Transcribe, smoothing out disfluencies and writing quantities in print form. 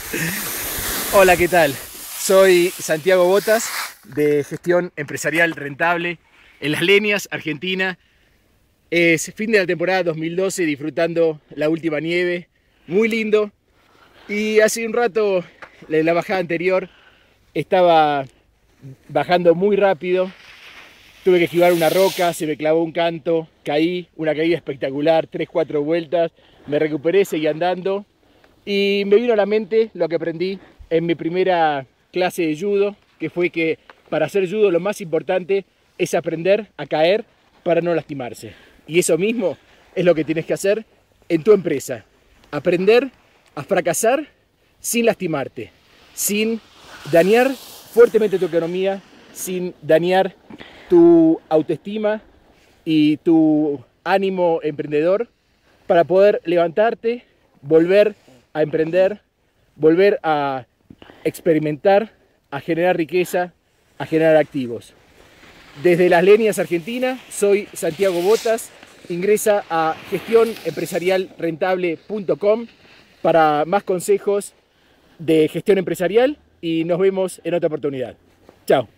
Hola, ¿qué tal? Soy Santiago Botas de Gestión Empresarial Rentable en Las Leñas, Argentina. Es fin de la temporada 2012, disfrutando la última nieve, muy lindo. Y hace un rato, en la bajada anterior, estaba bajando muy rápido. Tuve que esquivar una roca, se me clavó un canto, caí, una caída espectacular, 3-4 vueltas, me recuperé, seguí andando. Y me vino a la mente lo que aprendí en mi primera clase de judo, que fue que para hacer judo lo más importante es aprender a caer para no lastimarse. Y eso mismo es lo que tienes que hacer en tu empresa. Aprender a fracasar sin lastimarte, sin dañar fuertemente tu economía, sin dañar tu autoestima y tu ánimo emprendedor, para poder levantarte, volver a emprender, volver a experimentar, a generar riqueza, a generar activos. Desde Las Leñas, Argentina, soy Santiago Botas. Ingresa a gestionempresarialrentable.com para más consejos de gestión empresarial y nos vemos en otra oportunidad. Chao.